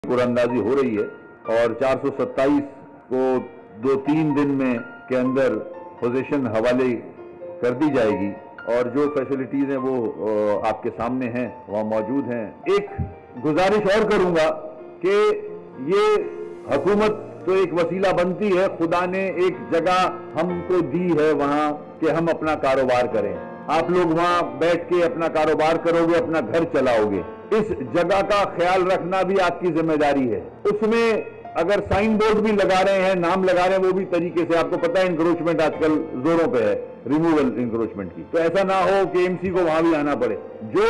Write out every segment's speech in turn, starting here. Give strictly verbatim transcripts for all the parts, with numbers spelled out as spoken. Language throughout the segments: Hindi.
कुरानंदाजी हो रही है और चार सौ सत्ताईस को दो तीन दिन में के अंदर पोजीशन हवाले कर दी जाएगी और जो फैसिलिटीज़ हैं वो आपके सामने हैं, वहाँ मौजूद हैं। एक गुजारिश और करूँगा कि ये हुकूमत तो एक वसीला बनती है, खुदा ने एक जगह हमको दी है वहाँ कि हम अपना कारोबार करें। आप लोग वहाँ बैठ के अपना कारोबार करोगे, अपना घर चलाओगे। इस जगह का ख्याल रखना भी आपकी जिम्मेदारी है। उसमें अगर साइन बोर्ड भी लगा रहे हैं, नाम लगा रहे हैं, वो भी तरीके से, आपको पता है इंक्रोचमेंट आजकल जोरों पे है, रिमूवल इंक्रोचमेंट की, तो ऐसा ना हो कि एमसी को वहां भी आना पड़े। जो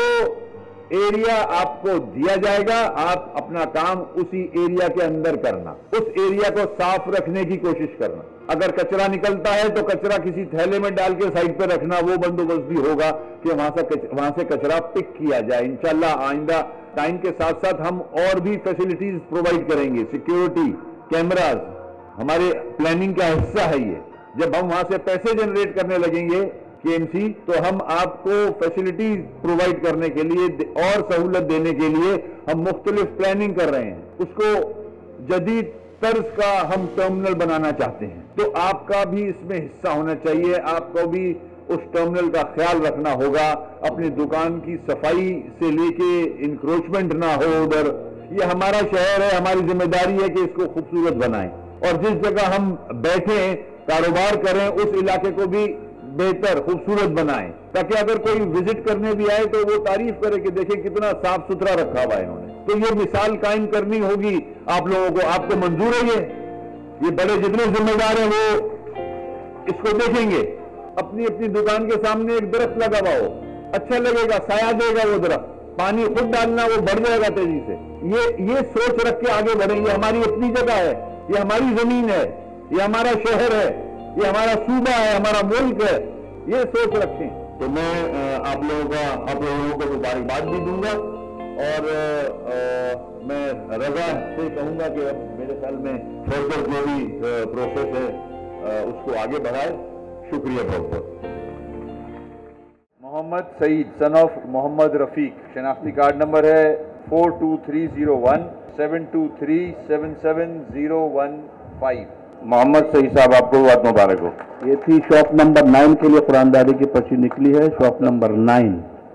एरिया आपको दिया जाएगा, आप अपना काम उसी एरिया के अंदर करना, उस एरिया को साफ रखने की कोशिश करना। अगर कचरा निकलता है तो कचरा किसी थैले में डाल के साइड पे रखना, वो बंदोबस्त भी होगा कि वहां से वहां से कचरा पिक किया जाए। इंशाल्लाह आइंदा टाइम के साथ साथ हम और भी फैसिलिटीज प्रोवाइड करेंगे। सिक्योरिटी कैमराज हमारे प्लानिंग का हिस्सा है ये। जब हम वहां से पैसे जनरेट करने लगेंगे केएमसी, तो हम आपको फैसिलिटीज प्रोवाइड करने के लिए और सहूलत देने के लिए हम मुख्तलिफ प्लानिंग कर रहे हैं। उसको जदीद तर्ज का हम टर्मिनल बनाना चाहते हैं, तो आपका भी इसमें हिस्सा होना चाहिए। आपको भी उस टर्मिनल का ख्याल रखना होगा। अपनी दुकान की सफाई से लेके इंक्रोचमेंट ना हो उधर। ये हमारा शहर है, हमारी जिम्मेदारी है कि इसको खूबसूरत बनाएं और जिस जगह हम बैठे कारोबार करें उस इलाके को भी बेहतर खूबसूरत बनाएं, ताकि अगर कोई विजिट करने भी आए तो वो तारीफ करे कि देखें कितना साफ सुथरा रखा हुआ है इन्होंने। तो ये मिसाल कायम करनी होगी आप लोगों को। आपको मंजूर है ये ये बड़े जितने जिम्मेदार हैं वो इसको देखेंगे। अपनी अपनी दुकान के सामने एक दरख्त लगा हुआ हो, अच्छा लगेगा, साया देगा वो दरख्त। पानी खुद डालना, वो बढ़ जाएगा तेजी से। ये ये सोच रख के आगे बढ़ेंगे। हमारी अपनी जगह है, ये हमारी जमीन है, ये हमारा शहर है, ये हमारा सूबा है, हमारा मुल्क है। ये सोच रखें। तो मैं आप लोगों का आप लोगों को मुबारकबाद भी दूंगा और आ, मैं रजा से कहूंगा कि अब मेरे ख्याल में फर्दर जो भी प्रोसेस है आ, उसको आगे बढ़ाए। शुक्रिया बहुत बहुत। मोहम्मद सईद सन ऑफ मोहम्मद रफीक, शनाख्ती कार्ड नंबर है four two three zero one seven two three seven seven zero one five. Mohammad Saeed साहब, आपको बहुत मुबारक हो। ये थी शॉप नंबर नाइन के लिए कुरानदारी की पर्ची निकली है, shop number nine.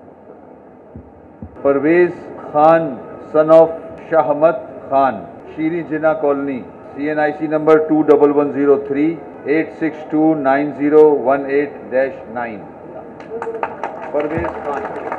Parvez Khan son of Shahmad Khan, Shireen Jinnah colony, C N I C number two double one zero three eight six two nine zero one eight dash nine. Parvez Khan.